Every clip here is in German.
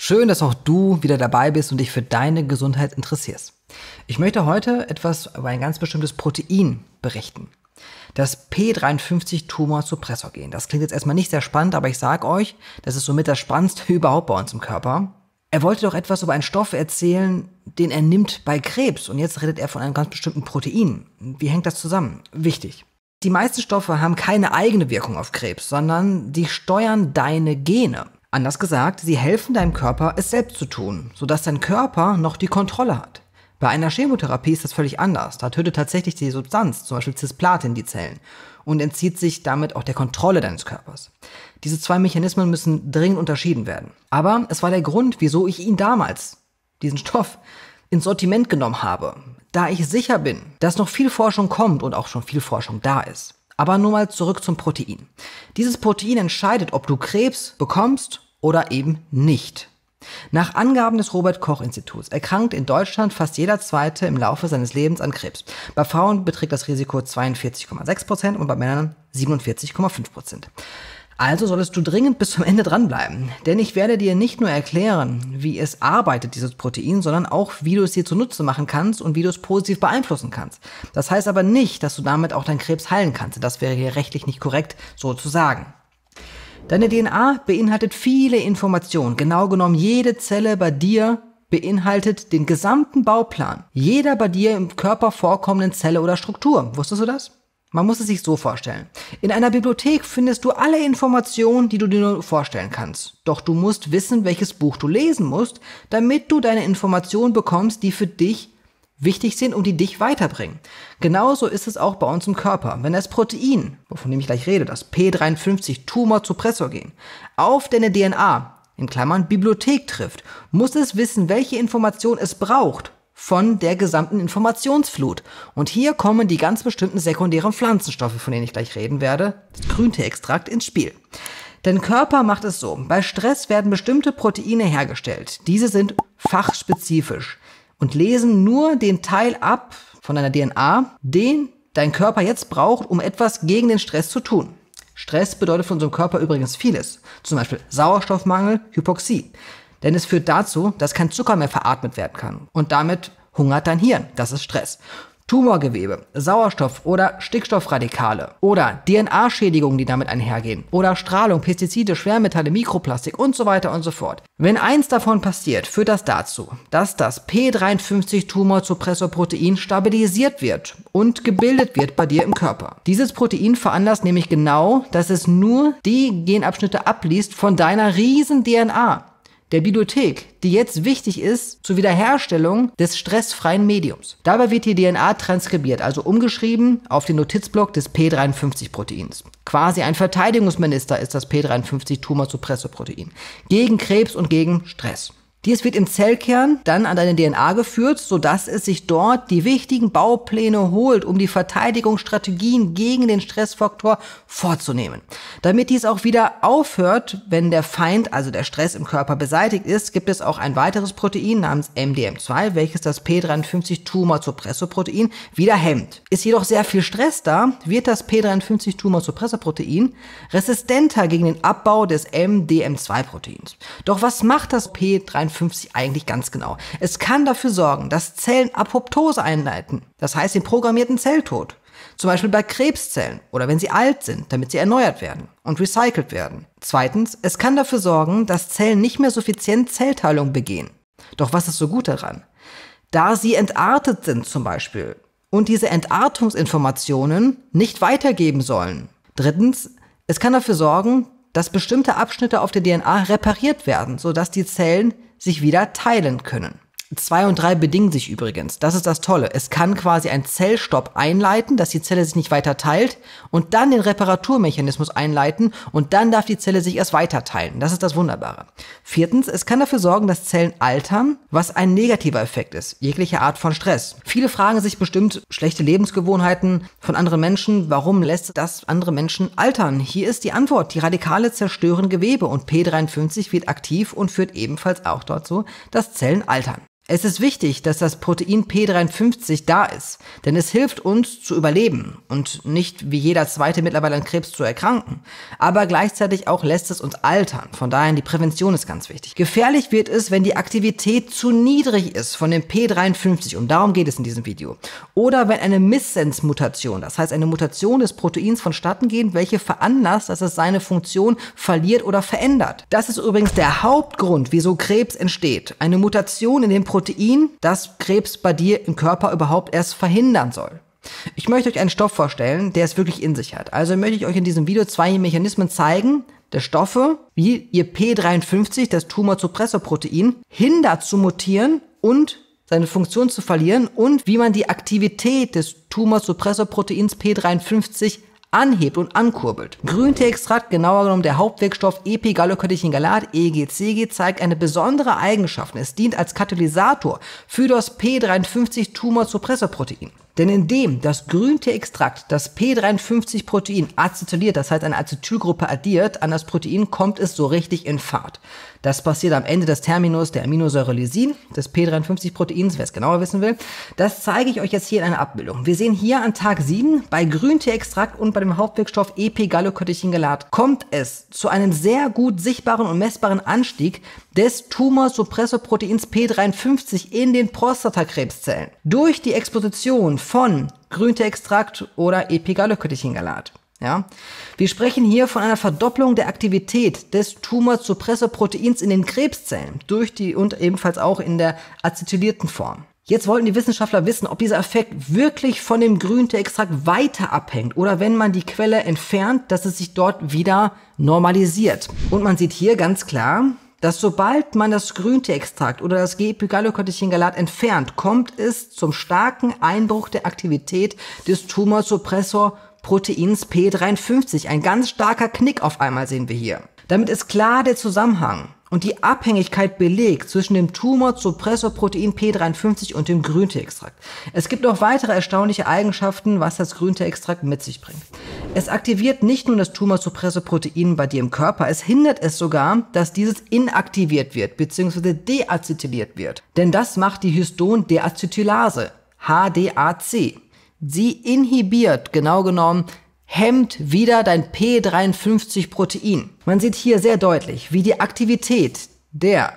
Schön, dass auch du wieder dabei bist und dich für deine Gesundheit interessierst. Ich möchte heute etwas über ein ganz bestimmtes Protein berichten. Das P53-Tumor-Suppressorgen. Das klingt jetzt erstmal nicht sehr spannend, aber ich sage euch, das ist somit das Spannendste überhaupt bei uns im Körper. Er wollte doch etwas über einen Stoff erzählen, den er nimmt bei Krebs. Und jetzt redet er von einem ganz bestimmten Protein. Wie hängt das zusammen? Wichtig. Die meisten Stoffe haben keine eigene Wirkung auf Krebs, sondern die steuern deine Gene. Anders gesagt, sie helfen deinem Körper, es selbst zu tun, sodass dein Körper noch die Kontrolle hat. Bei einer Chemotherapie ist das völlig anders. Da tötet tatsächlich die Substanz, zum Beispiel Cisplatin, die Zellen und entzieht sich damit auch der Kontrolle deines Körpers. Diese zwei Mechanismen müssen dringend unterschieden werden. Aber es war der Grund, wieso ich ihn damals, diesen Stoff, ins Sortiment genommen habe, da ich sicher bin, dass noch viel Forschung kommt und auch schon viel Forschung da ist. Aber nur mal zurück zum Protein. Dieses Protein entscheidet, ob du Krebs bekommst oder eben nicht. Nach Angaben des Robert-Koch-Instituts erkrankt in Deutschland fast jeder Zweite im Laufe seines Lebens an Krebs. Bei Frauen beträgt das Risiko 42,6% und bei Männern 47,5%. Also solltest du dringend bis zum Ende dranbleiben, denn ich werde dir nicht nur erklären, wie es arbeitet, dieses Protein, sondern auch, wie du es dir zunutze machen kannst und wie du es positiv beeinflussen kannst. Das heißt aber nicht, dass du damit auch deinen Krebs heilen kannst. Das wäre hier rechtlich nicht korrekt, so zu sagen. Deine DNA beinhaltet viele Informationen. Genau genommen, jede Zelle bei dir beinhaltet den gesamten Bauplan jeder bei dir im Körper vorkommenden Zelle oder Struktur. Wusstest du das? Man muss es sich so vorstellen. In einer Bibliothek findest du alle Informationen, die du dir nur vorstellen kannst. Doch du musst wissen, welches Buch du lesen musst, damit du deine Informationen bekommst, die für dich wichtig sind und die dich weiterbringen. Genauso ist es auch bei uns im Körper. Wenn das Protein, wovon ich gleich rede, das P53-Tumor-Suppressorgen, auf deine DNA, in Klammern Bibliothek trifft, muss es wissen, welche Information es braucht von der gesamten Informationsflut. Und hier kommen die ganz bestimmten sekundären Pflanzenstoffe, von denen ich gleich reden werde, das Grünteeextrakt, ins Spiel. Dein Körper macht es so. Bei Stress werden bestimmte Proteine hergestellt. Diese sind fachspezifisch und lesen nur den Teil ab von deiner DNA, den dein Körper jetzt braucht, um etwas gegen den Stress zu tun. Stress bedeutet für unseren Körper übrigens vieles. Zum Beispiel Sauerstoffmangel, Hypoxie. Denn es führt dazu, dass kein Zucker mehr veratmet werden kann. Und damit hungert dein Hirn. Das ist Stress. Tumorgewebe, Sauerstoff- oder Stickstoffradikale oder DNA-Schädigungen, die damit einhergehen oder Strahlung, Pestizide, Schwermetalle, Mikroplastik und so weiter und so fort. Wenn eins davon passiert, führt das dazu, dass das P53-Tumor-Suppressorprotein stabilisiert wird und gebildet wird bei dir im Körper. Dieses Protein veranlasst nämlich genau, dass es nur die Genabschnitte abliest von deiner riesen DNA, der Bibliothek, die jetzt wichtig ist zur Wiederherstellung des stressfreien Mediums. Dabei wird die DNA transkribiert, also umgeschrieben auf den Notizblock des P53-Proteins. Quasi ein Verteidigungsminister ist das P53-Tumor-Suppressorprotein gegen Krebs und gegen Stress. Dies wird im Zellkern dann an deine DNA geführt, sodass es sich dort die wichtigen Baupläne holt, um die Verteidigungsstrategien gegen den Stressfaktor vorzunehmen. Damit dies auch wieder aufhört, wenn der Feind, also der Stress im Körper beseitigt ist, gibt es auch ein weiteres Protein namens MDM2, welches das P53-Tumor-Suppressorprotein wieder hemmt. Ist jedoch sehr viel Stress da, wird das P53-Tumor-Suppressorprotein resistenter gegen den Abbau des MDM2-Proteins. Doch was macht das P53 eigentlich ganz genau? Es kann dafür sorgen, dass Zellen Apoptose einleiten, das heißt den programmierten Zelltod. Zum Beispiel bei Krebszellen oder wenn sie alt sind, damit sie erneuert werden und recycelt werden. Zweitens, es kann dafür sorgen, dass Zellen nicht mehr suffizient Zellteilung begehen. Doch was ist so gut daran? Da sie entartet sind zum Beispiel und diese Entartungsinformationen nicht weitergeben sollen. Drittens, es kann dafür sorgen, dass bestimmte Abschnitte auf der DNA repariert werden, sodass die Zellen sich wieder teilen können. 2 und 3 bedingen sich übrigens. Das ist das Tolle. Es kann quasi einen Zellstopp einleiten, dass die Zelle sich nicht weiter teilt und dann den Reparaturmechanismus einleiten und dann darf die Zelle sich erst weiter teilen. Das ist das Wunderbare. Viertens, es kann dafür sorgen, dass Zellen altern, was ein negativer Effekt ist, jegliche Art von Stress. Viele fragen sich bestimmt, schlechte Lebensgewohnheiten von anderen Menschen, warum lässt das andere Menschen altern? Hier ist die Antwort. Die Radikale zerstören Gewebe und P53 wird aktiv und führt ebenfalls auch dazu, dass Zellen altern. Es ist wichtig, dass das Protein P53 da ist, denn es hilft uns zu überleben und nicht wie jeder Zweite mittlerweile an Krebs zu erkranken. Aber gleichzeitig auch lässt es uns altern. Von daher die Prävention ist ganz wichtig. Gefährlich wird es, wenn die Aktivität zu niedrig ist von dem P53 und darum geht es in diesem Video. Oder wenn eine Misssense-Mutation, das heißt eine Mutation des Proteins vonstatten geht, welche veranlasst, dass es seine Funktion verliert oder verändert. Das ist übrigens der Hauptgrund, wieso Krebs entsteht. Eine Mutation in dem Protein, das Krebs bei dir im Körper überhaupt erst verhindern soll. Ich möchte euch einen Stoff vorstellen, der es wirklich in sich hat. Also möchte ich euch in diesem Video 2 Mechanismen zeigen, der Stoffe, wie ihr P53, das Tumorsuppressorprotein, hindert zu mutieren und seine Funktion zu verlieren und wie man die Aktivität des Tumorsuppressorproteins P53 anhebt und ankurbelt. Grünteeextrakt, genauer genommen der Hauptwirkstoff Epigallocatechingalat, EGCG, zeigt eine besondere Eigenschaft. Es dient als Katalysator für das P53 Tumorsuppressorprotein. Denn indem das Grünteeextrakt das P53-Protein acetyliert, das heißt eine Acetylgruppe addiert, an das Protein kommt es so richtig in Fahrt. Das passiert am Ende des Terminus der Aminosäure Lysin, des P53-Proteins, wer es genauer wissen will. Das zeige ich euch jetzt hier in einer Abbildung. Wir sehen hier an Tag 7 bei Grünteeextrakt und bei dem Hauptwirkstoff Epigallocatechingalat kommt es zu einem sehr gut sichtbaren und messbaren Anstieg des Tumorsuppressorproteins P53 in den Prostatakrebszellen durch die Exposition von Grünteeextrakt oder Epigallocatechingalat. Ja? Wir sprechen hier von einer Verdopplung der Aktivität des Tumorsuppressorproteins in den Krebszellen durch die und ebenfalls auch in der acetylierten Form. Jetzt wollten die Wissenschaftler wissen, ob dieser Effekt wirklich von dem Grünteeextrakt weiter abhängt oder wenn man die Quelle entfernt, dass es sich dort wieder normalisiert. Und man sieht hier ganz klar, dass sobald man das Grünteeextrakt oder das Epigallocatechingalat entfernt, kommt es zum starken Einbruch der Aktivität des Tumorsuppressorproteins P53. Ein ganz starker Knick auf einmal sehen wir hier. Damit ist klar der Zusammenhang und die Abhängigkeit belegt zwischen dem Tumorsuppressorprotein P53 und dem Grünteeextrakt. Es gibt noch weitere erstaunliche Eigenschaften, was das Grünteeextrakt mit sich bringt. Es aktiviert nicht nur das Tumorsuppressorprotein bei dir im Körper, es hindert es sogar, dass dieses inaktiviert wird bzw. deacetyliert wird. Denn das macht die Histon-Deacetylase, HDAC. Sie inhibiert, genau genommen, hemmt wieder dein P53-Protein. Man sieht hier sehr deutlich, wie die Aktivität der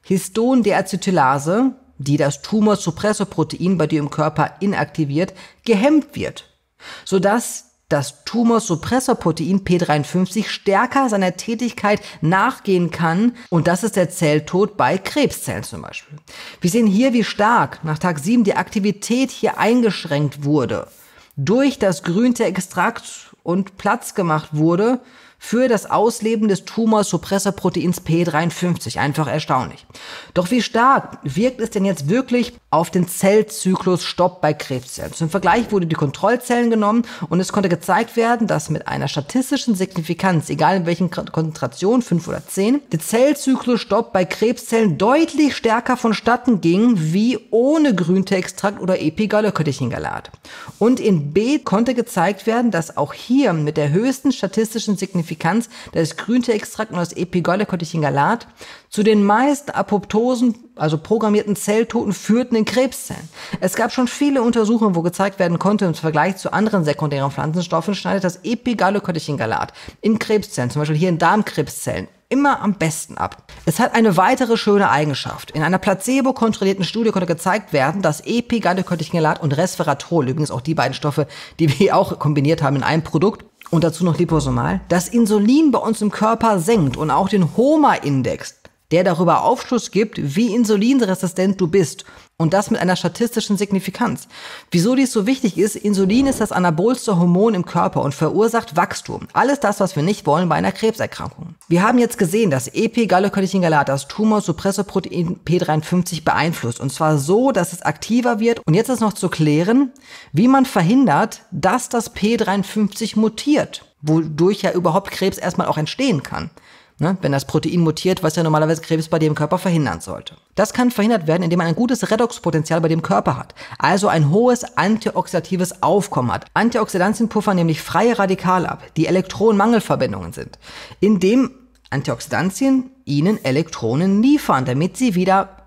Histon-Deacetylase, die das Tumorsuppressorprotein bei dir im Körper inaktiviert, gehemmt wird, sodass das Tumorsuppressorprotein P53 stärker seiner Tätigkeit nachgehen kann und das ist der Zelltod bei Krebszellen zum Beispiel. Wir sehen hier, wie stark nach Tag 7 die Aktivität hier eingeschränkt wurde durch das Grünteeextrakt und Platz gemacht wurde für das Ausleben des Tumorsuppressorproteins P53. Einfach erstaunlich. Doch wie stark wirkt es denn jetzt wirklich auf den Zellzyklus-Stopp bei Krebszellen? Zum Vergleich wurden die Kontrollzellen genommen und es konnte gezeigt werden, dass mit einer statistischen Signifikanz, egal in welchen Konzentrationen, 5 oder 10, der Zellzyklus-Stopp bei Krebszellen deutlich stärker vonstatten ging, wie ohne Grünteeextrakt oder Epigallocatechingalat. Und in B konnte gezeigt werden, dass auch hier mit der höchsten statistischen Signifikanz das Grünteeextrakt und das Epigallocatechingalat zu den meisten Apoptosen, also programmierten Zelltoten, führten in Krebszellen. Es gab schon viele Untersuchungen, wo gezeigt werden konnte, im Vergleich zu anderen sekundären Pflanzenstoffen schneidet das Epigallocatechingalat in Krebszellen, zum Beispiel hier in Darmkrebszellen, immer am besten ab. Es hat eine weitere schöne Eigenschaft. In einer placebo-kontrollierten Studie konnte gezeigt werden, dass Epigallocatechingalat und Resveratrol, übrigens auch die beiden Stoffe, die wir auch kombiniert haben in einem Produkt, und dazu noch liposomal, das Insulin bei uns im Körper senkt und auch den HOMA-Index, der darüber Aufschluss gibt, wie insulinresistent du bist. Und das mit einer statistischen Signifikanz. Wieso dies so wichtig ist, Insulin ist das anabolste Hormon im Körper und verursacht Wachstum. Alles das, was wir nicht wollen bei einer Krebserkrankung. Wir haben jetzt gesehen, dass Epigallocatechingalat das Tumorsuppressorprotein P53 beeinflusst. Und zwar so, dass es aktiver wird. Und jetzt ist noch zu klären, wie man verhindert, dass das P53 mutiert. Wodurch ja überhaupt Krebs erstmal auch entstehen kann. Ne, wenn das Protein mutiert, was ja normalerweise Krebs bei dir im Körper verhindern sollte. Das kann verhindert werden, indem man ein gutes Redoxpotenzial bei dem Körper hat, also ein hohes antioxidatives Aufkommen hat. Antioxidantien puffern nämlich freie Radikale ab, die Elektronenmangelverbindungen sind, indem Antioxidantien ihnen Elektronen liefern, damit sie wieder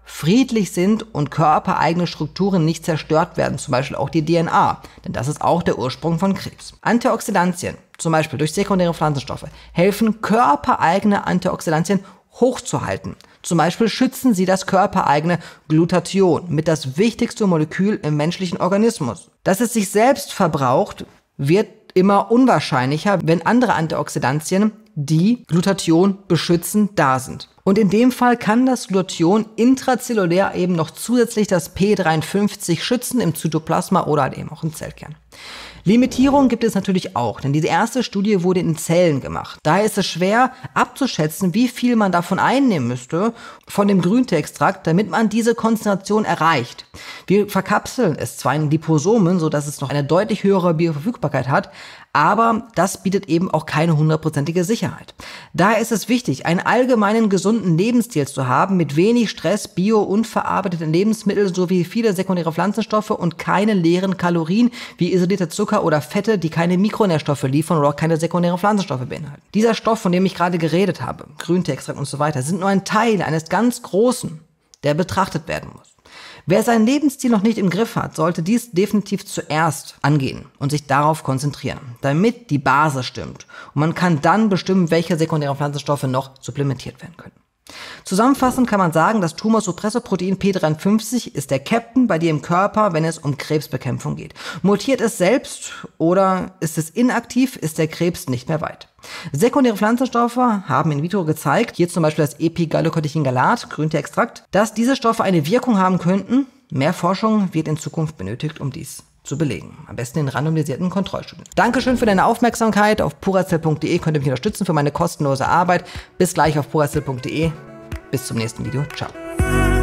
friedlich sind und körpereigene Strukturen nicht zerstört werden, zum Beispiel auch die DNA, denn das ist auch der Ursprung von Krebs. Antioxidantien, zum Beispiel durch sekundäre Pflanzenstoffe, helfen körpereigene Antioxidantien hochzuhalten. Zum Beispiel schützen sie das körpereigene Glutathion, mit das wichtigste Molekül im menschlichen Organismus. Dass es sich selbst verbraucht, wird immer unwahrscheinlicher, wenn andere Antioxidantien, die Glutathion beschützen, da sind. Und in dem Fall kann das Glutathion intrazellulär eben noch zusätzlich das P53 schützen im Zytoplasma oder halt eben auch im Zellkern. Limitierung gibt es natürlich auch, denn diese erste Studie wurde in Zellen gemacht. Daher ist es schwer abzuschätzen, wie viel man davon einnehmen müsste, von dem Grünteextrakt, damit man diese Konzentration erreicht. Wir verkapseln es zwar in Liposomen, sodass es noch eine deutlich höhere Bioverfügbarkeit hat, aber das bietet eben auch keine 100%ige Sicherheit. Daher ist es wichtig, einen allgemeinen gesunden Lebensstil zu haben mit wenig Stress, bio- und verarbeiteten Lebensmitteln sowie viele sekundäre Pflanzenstoffe und keine leeren Kalorien wie isolierte Zucker oder Fette, die keine Mikronährstoffe liefern oder auch keine sekundären Pflanzenstoffe beinhalten. Dieser Stoff, von dem ich gerade geredet habe, Grünteextrakt und so weiter, sind nur ein Teil eines ganz Großen, der betrachtet werden muss. Wer seinen Lebensstil noch nicht im Griff hat, sollte dies definitiv zuerst angehen und sich darauf konzentrieren, damit die Basis stimmt. Und man kann dann bestimmen, welche sekundären Pflanzenstoffe noch supplementiert werden können. Zusammenfassend kann man sagen, das Tumorsupressorprotein P53 ist der Captain bei dir im Körper, wenn es um Krebsbekämpfung geht. Mutiert es selbst oder ist es inaktiv, ist der Krebs nicht mehr weit. Sekundäre Pflanzenstoffe haben in vitro gezeigt, hier zum Beispiel das Epigallocatechin-Galat, Grünteextrakt, dass diese Stoffe eine Wirkung haben könnten. Mehr Forschung wird in Zukunft benötigt, um dies zu belegen. Am besten in randomisierten Kontrollstudien. Dankeschön für deine Aufmerksamkeit. Auf puracell.de könnt ihr mich unterstützen für meine kostenlose Arbeit. Bis gleich auf puracell.de. Bis zum nächsten Video. Ciao.